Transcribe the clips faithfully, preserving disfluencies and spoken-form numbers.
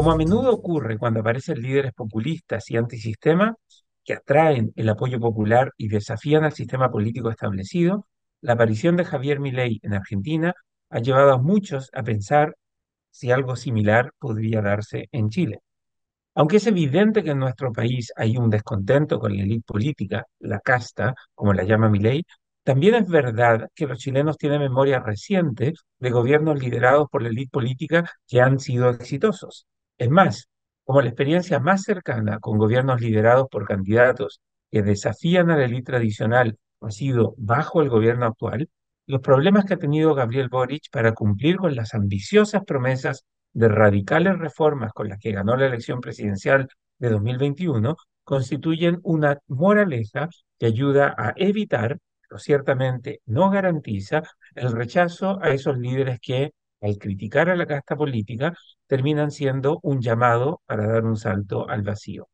Como a menudo ocurre cuando aparecen líderes populistas y antisistema que atraen el apoyo popular y desafían al sistema político establecido, la aparición de Javier Milei en Argentina ha llevado a muchos a pensar si algo similar podría darse en Chile. Aunque es evidente que en nuestro país hay un descontento con la élite política, la casta, como la llama Milei, también es verdad que los chilenos tienen memoria reciente de gobiernos liderados por la élite política que han sido exitosos. Es más, como la experiencia más cercana con gobiernos liderados por candidatos que desafían a la élite tradicional ha sido bajo el gobierno actual, los problemas que ha tenido Gabriel Boric para cumplir con las ambiciosas promesas de radicales reformas con las que ganó la elección presidencial de dos mil veintiuno constituyen una moraleja que ayuda a evitar, pero ciertamente no garantiza, el rechazo a esos líderes que, al criticar a la casta política, terminan siendo un llamado para dar un salto al vacío.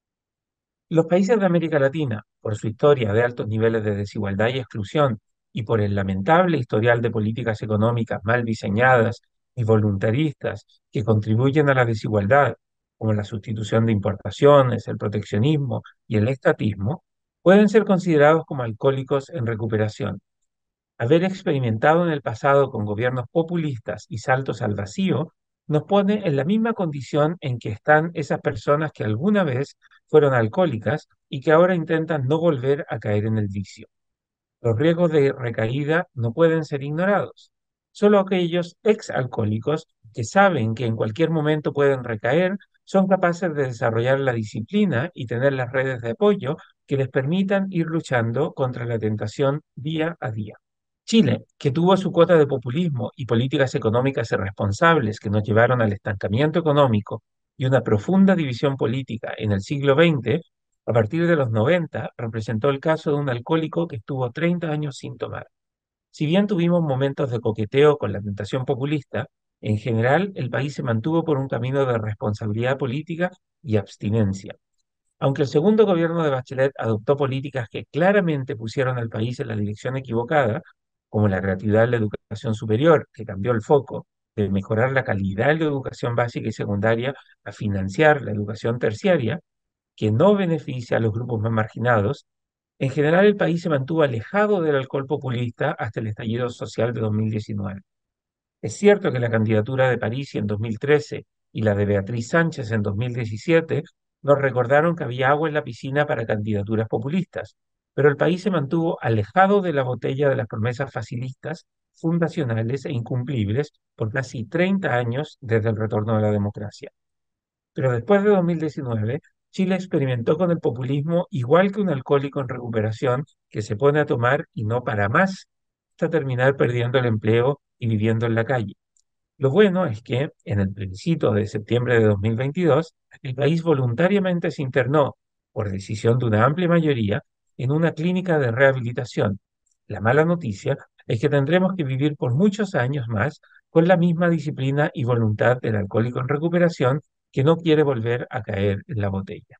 Los países de América Latina, por su historia de altos niveles de desigualdad y exclusión, y por el lamentable historial de políticas económicas mal diseñadas y voluntaristas que contribuyen a la desigualdad, como la sustitución de importaciones, el proteccionismo y el estatismo, pueden ser considerados como alcohólicos en recuperación. Haber experimentado en el pasado con gobiernos populistas y saltos al vacío nos pone en la misma condición en que están esas personas que alguna vez fueron alcohólicas y que ahora intentan no volver a caer en el vicio. Los riesgos de recaída no pueden ser ignorados. Solo aquellos exalcohólicos que saben que en cualquier momento pueden recaer son capaces de desarrollar la disciplina y tener las redes de apoyo que les permitan ir luchando contra la tentación día a día. Chile, que tuvo su cuota de populismo y políticas económicas irresponsables que nos llevaron al estancamiento económico y una profunda división política en el siglo veinte, a partir de los noventa representó el caso de un alcohólico que estuvo treinta años sin tomar. Si bien tuvimos momentos de coqueteo con la tentación populista, en general el país se mantuvo por un camino de responsabilidad política y abstinencia. Aunque el segundo gobierno de Bachelet adoptó políticas que claramente pusieron al país en la dirección equivocada, como la gratuidad en la educación superior, que cambió el foco de mejorar la calidad de la educación básica y secundaria a financiar la educación terciaria, que no beneficia a los grupos más marginados, en general el país se mantuvo alejado del alcohol populista hasta el estallido social de dos mil diecinueve. Es cierto que la candidatura de París en dos mil trece y la de Beatriz Sánchez en dos mil diecisiete nos recordaron que había agua en la piscina para candidaturas populistas, pero el país se mantuvo alejado de la botella de las promesas facilistas, fundacionales e incumplibles por casi treinta años desde el retorno de la democracia. Pero después de dos mil diecinueve, Chile experimentó con el populismo igual que un alcohólico en recuperación que se pone a tomar y no para más hasta terminar perdiendo el empleo y viviendo en la calle. Lo bueno es que en el plebiscito de septiembre de dos mil veintidós, el país voluntariamente se internó, por decisión de una amplia mayoría, en una clínica de rehabilitación. La mala noticia es que tendremos que vivir por muchos años más con la misma disciplina y voluntad del alcohólico en recuperación que no quiere volver a caer en la botella.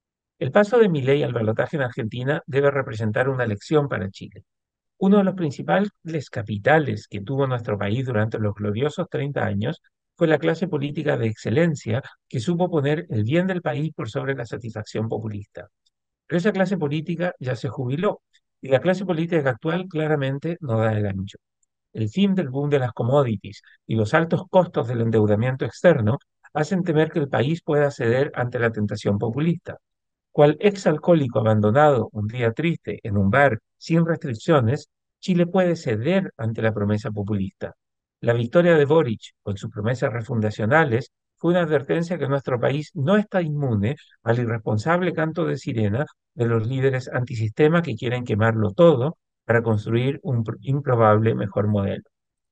El paso de Milei al balotaje en Argentina debe representar una lección para Chile. Uno de los principales capitales que tuvo nuestro país durante los gloriosos treinta años fue la clase política de excelencia que supo poner el bien del país por sobre la satisfacción populista. Pero esa clase política ya se jubiló y la clase política actual claramente no da el ancho. El fin del boom de las commodities y los altos costos del endeudamiento externo hacen temer que el país pueda ceder ante la tentación populista. Cual exalcohólico abandonado un día triste en un bar sin restricciones, Chile puede ceder ante la promesa populista. La victoria de Boric, con sus promesas refundacionales, fue una advertencia que nuestro país no está inmune al irresponsable canto de sirena de los líderes antisistema que quieren quemarlo todo para construir un pr- improbable mejor modelo.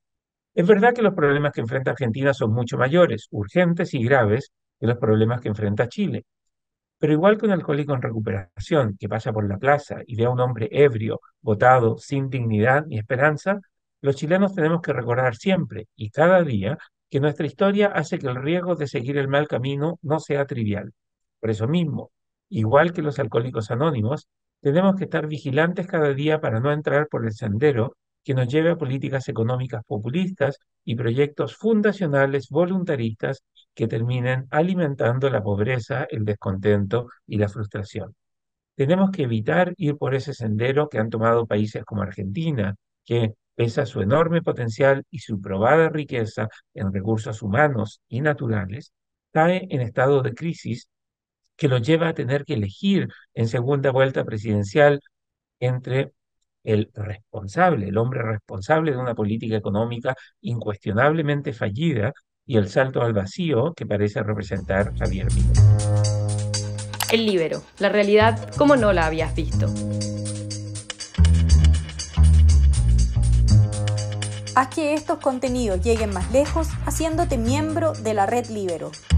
Es verdad que los problemas que enfrenta Argentina son mucho mayores, urgentes y graves que los problemas que enfrenta Chile. Pero igual que un alcohólico en recuperación que pasa por la plaza y ve a un hombre ebrio, botado, sin dignidad ni esperanza, los chilenos tenemos que recordar siempre y cada día que nuestra historia hace que el riesgo de seguir el mal camino no sea trivial. Por eso mismo, igual que los alcohólicos anónimos, tenemos que estar vigilantes cada día para no entrar por el sendero que nos lleve a políticas económicas populistas y proyectos fundacionales voluntaristas que terminen alimentando la pobreza, el descontento y la frustración. Tenemos que evitar ir por ese sendero que han tomado países como Argentina, que, pese a su enorme potencial y su probada riqueza en recursos humanos y naturales, cae en estado de crisis que lo lleva a tener que elegir en segunda vuelta presidencial entre el responsable, el hombre responsable de una política económica incuestionablemente fallida y el salto al vacío que parece representar Javier Milei. El Líbero, la realidad como no la habías visto. Haz que estos contenidos lleguen más lejos haciéndote miembro de la Red Líbero.